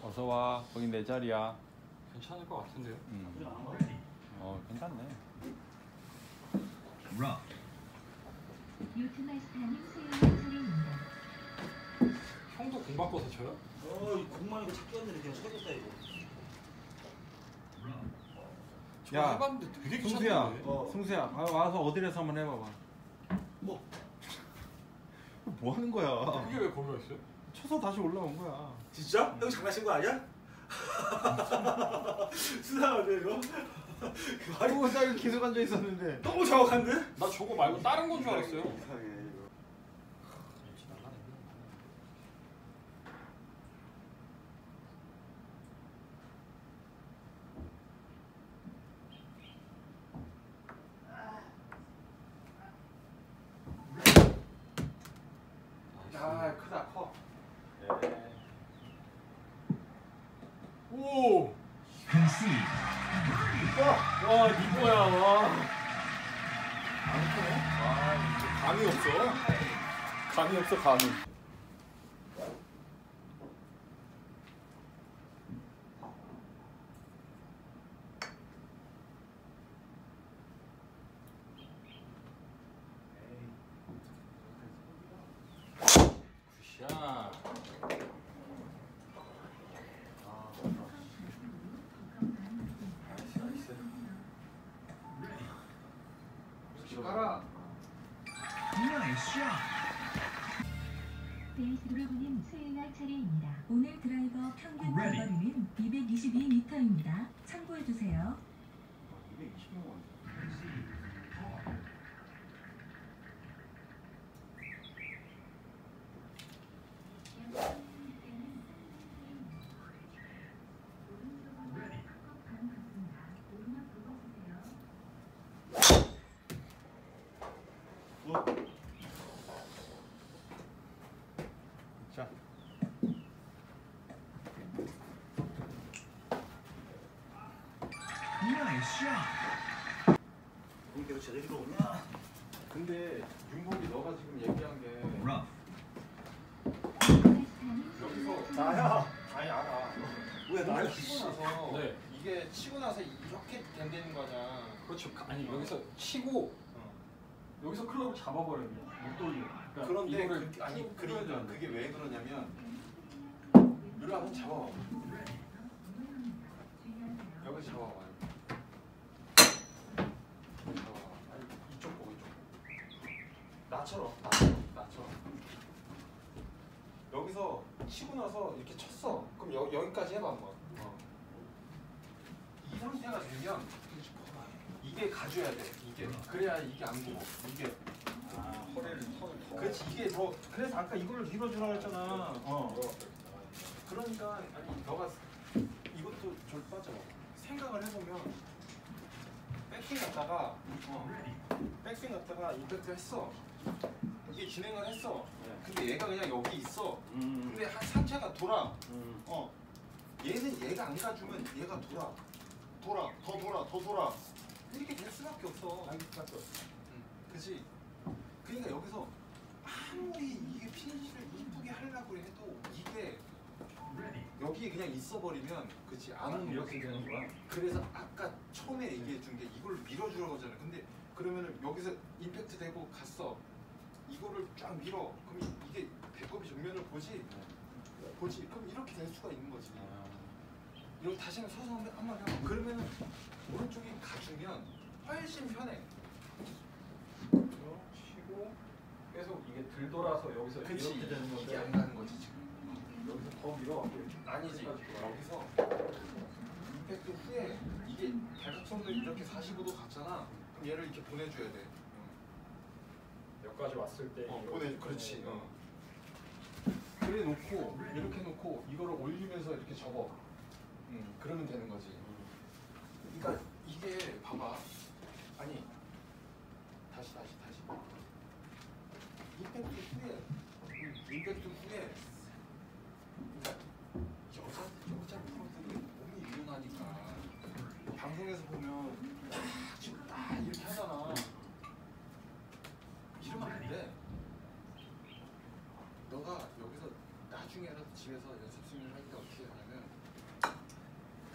어서 와. 거기 내 자리야. 괜찮을 것 같은데요? 괜찮네. 유트마스타님 수요일 차례입니다. 형도 공 바꿔서 쳐요? 이 공만 이거 찾기 왔는데 그냥 쳐야겠다 이거. 저 야, 해봤는데 되게 승수야. 귀찮던데. 승수야, 와서 어디에서 한번 해봐봐. 뭐? 뭐 하는 거야? 그게 왜 거기가 있어요? 쳐서 다시 올라온 거야. 진짜? 형 장난친 거 아니야? 수상한데 이거? 아이고, 나 여기 계속 앉아 있었는데. 너무 정확한데? 나 저거 말고 다른 건 줄 알았어요. 이상해 이거. 야, 크다, 커. 오! 와, 니꺼야, 와. 안 크네? 감이 없어. 감이 없어, 감이. 굿샷. 가라. 베이스 브로그님 수요일 차례입니다. 오늘 드라이버 평균 거리는 222m입니다. 참고해주세요. 220명. 자. 공개로 제대로 오냐? 근데 윤복이 너가 지금 얘기한 게 여기서 나야. 아니 알아. 왜 나야? 치고 나서 네. 이게 치고 나서 이렇게 된다는 거냐. 그렇죠. 아니, 여기서 치고, 여기서 클럽을 잡아버리면 못 돌려. 그러니까 그런데 이거를 아니 쭉 그러니까 끌어야 되는데. 그게 왜 그러냐면 이리 한번 잡아봐. 여기 잡아봐. 잡아봐. 아니 이쪽 보고 이쪽. 나처럼. 여기서 치고 나서 이렇게 쳤어. 그럼 여기까지 해봐 한번. 이 상태가 되면 이게 가줘야 돼. 이게 그래야 이게 안 굽어. 이게. 허리를 더. 그렇지 이게 더 그래서 아까 이걸 밀어주라고 했잖아. 그러니까 아니 너가 이것도 절 빠져. 생각을 해보면 백스윙 갔다가 백스윙 갔다가 임팩트 했어. 이게 진행을 했어. 근데 얘가 그냥 여기 있어. 근데 한 상체가 돌아. 얘는 얘가 안 가주면 얘가 돌아. 더 돌아. 이렇게 될 수밖에 없어. 그치? 그러니까 여기서 아무리 이게 피니시를 이쁘게 하려고 해도 이게 여기에 그냥 있어버리면 그치 안 오는 이렇게 되는 거야? 그래서 아까 처음에 얘기해 준 게 이걸 밀어주라고 하잖아. 근데 그러면은 여기서 임팩트 되고 갔어. 이거를 쫙 밀어. 그럼 이게 배꼽이 정면을 보지. 그럼 이렇게 될 수가 있는 거지. 여기 다시 서서 한번 해봐. 그러면은 오른쪽이 가주면 훨씬 편해. 치고 계속 이게 들 돌아서 여기서 그치 이렇게 되는 건데 이게 안 가는 거지 지금. 여기서 더 밀어갖고 아니지. 여기서 임팩트 후에 이게 대각선도 이렇게 45도 갔잖아. 그럼 얘를 이렇게 보내줘야 돼. 여기까지 왔을 때 그렇지. 그래 놓고 이렇게 놓고 이거를 올리면서 이렇게 접어. 그러면 되는 거지. 그러니까 이게 봐봐. 아니 다시. 임팩트 후에 그러니까 여자 프로들이 몸이 유연하니까 방송에서 보면 지금 딱 이렇게 하잖아. 이러면 안 돼. 너가 여기서 나중에라도 집에서 연습 스윙을 할 때 어떻게 하냐면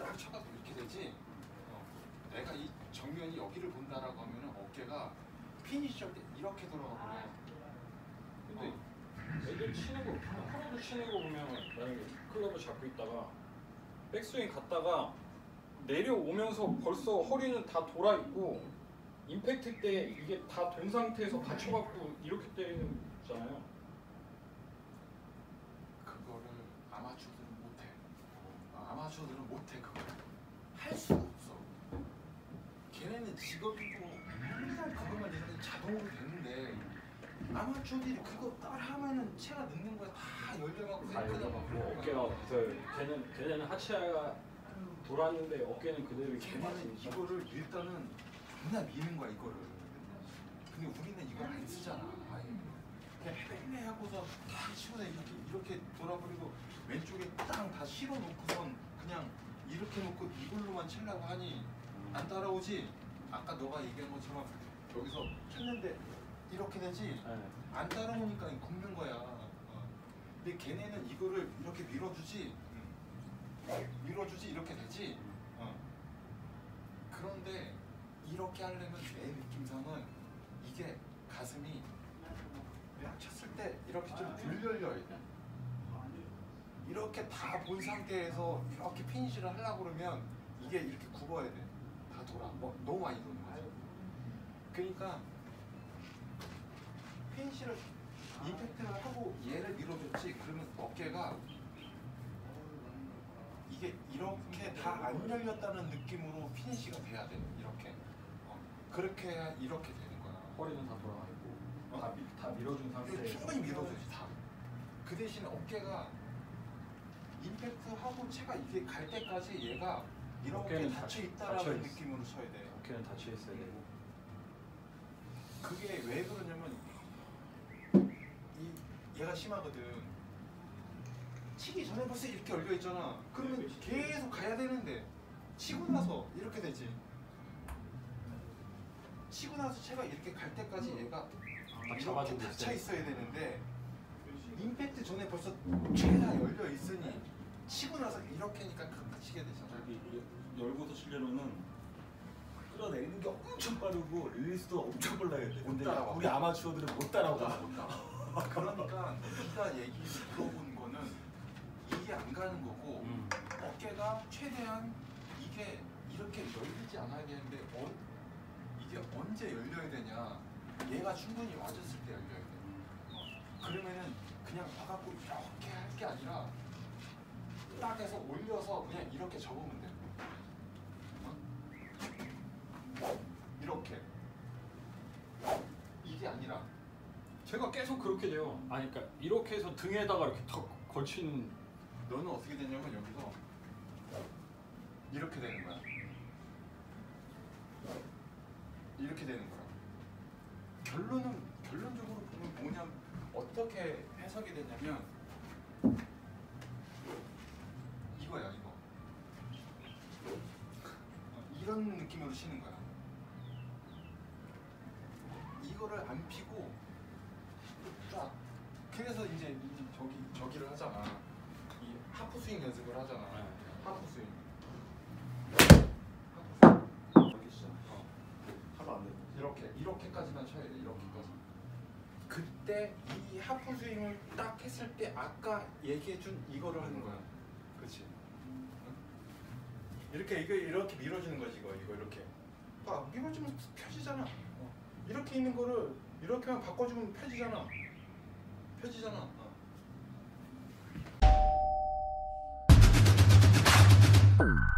이렇게 쳐가지고 이렇게 되지. 내가 이 정면이 여기를 본다라고 하면은 어깨가 피니셔 때 이렇게 돌아가거든. 근데 애들 치는 거, 프로도 치는 거 보면 만약에 클럽을 잡고 있다가 백스윙 갔다가 내려오면서 벌써 허리는 다 돌아 있고 임팩트 때 이게 다 된 상태에서 받쳐갖고 이렇게 때리는 거잖아요. 그거를 아마추어들은 못해. 아마추어들은 못해 그거. 할 수가 없어. 걔네는 직업이고 맨날 그것만 있으면 자동으로 되는데 아마추어들이 그거 따라하면은 체가 늦는 거야. 다 열려갖고 다 열려갖고 어깨가 걔네는 하체가 돌았는데 어깨는 그대로 이렇게 걔네는 이거를 일단은 존나 미는 거야 이거를. 근데 우리는 이걸 안 쓰잖아. 아예 그냥 헤매 하고서 다 치고 이렇게 돌아버리고 왼쪽에 땅 다 실어 놓고선 그냥 이렇게 놓고 이걸로만 치려고 하니 안 따라오지. 아까 너가 얘기한 것처럼 여기서 쳤는데 이렇게 되지. 네. 안 따라오니까 굽는 거야. 근데 걔네는 이거를 이렇게 밀어주지. 밀어주지 이렇게 되지. 그런데 이렇게 하려면 내 느낌상은 이게 가슴이 약 쳤을 때 이렇게 좀 덜 열려야 돼. 이렇게 다 본 상태에서 이렇게 피니시를 하려고 그러면 이게 이렇게 굽어야 돼. 다 돌아. 너무 많이 도는 거지. 그러니까 피니시를 임팩트를 하고 얘를 밀어줬지. 그러면 어깨가 이게 이렇게 다 안 열렸다는 느낌으로 피니시가 돼야 돼. 이렇게. 그렇게 해야 이렇게 되는 거야. 허리는 다 돌아가 있고 다 밀어준 상태에서 충분히 밀어줘야지 다. 그 대신에 어깨가 임팩트 하고 체가 이게 갈 때까지 얘가 이렇게 어깨는 닫혀 있다라는 닫혀 있- 느낌으로 쳐야 돼. 어깨는 닫혀 있어야 되고. 그게 왜 그러냐면 얘가 심하거든. 치기 전에 벌써 이렇게 열려 있잖아. 그러면 계속 가야 되는데 치고 나서 이렇게 되지. 치고 나서 체가 이렇게 갈 때까지 얘가 이렇게 잡아주고 닫혀 있어요. 있어야 되는데 임팩트 전에 벌써 죄다 열려 있으니 치고 나서 이렇게니까 그 치게 되잖아. 열고서 치려면은 끌어내리는 게 엄청 빠르고 릴리스도 엄청 빨라야 돼. 근데 따라와. 우리 아마추어들은 못 따라오잖아. 그러니까 네가 얘기 들어본 거는 이게 안 가는 거고 어깨가 최대한 이게 이렇게 열리지 않아야 되는데 이게 언제 열려야 되냐. 얘가 충분히 와줬을 때 열려야 돼. 그러면은 그냥 와갖고 이렇게 할 게 아니라 딱 해서 올려서 그냥 이렇게 접으면 돼. 이렇게. 이게 아니라 제가 계속 그렇게 돼요. 아니 그러니까 이렇게 해서 등에다가 이렇게 턱 걸치는. 너는 어떻게 되냐면 여기서 이렇게 되는 거야. 이렇게 되는 거야. 결론적으로 보면 뭐냐면 어떻게 해석이 되냐면 이거야 이거. 이런 느낌으로 치는 거야. 이거를 안 피고 쫙. 그래서 이제 저기를 하잖아. 이 하프 스윙 연습을 하잖아. 하프 스윙. 이렇게 치잖아. 하면 안 돼. 이렇게까지만 쳐야 돼. 이렇게까지. 그때 이 하프 스윙을 딱 했을 때 아까 얘기해준 이거를 하는 거야. 그렇지? 이렇게 밀어주는 거지 이거 이렇게. 봐 밀어주면 펴지잖아. 이렇게 있는 거를 이렇게만 바꿔주면 펴지잖아. 펴지잖아.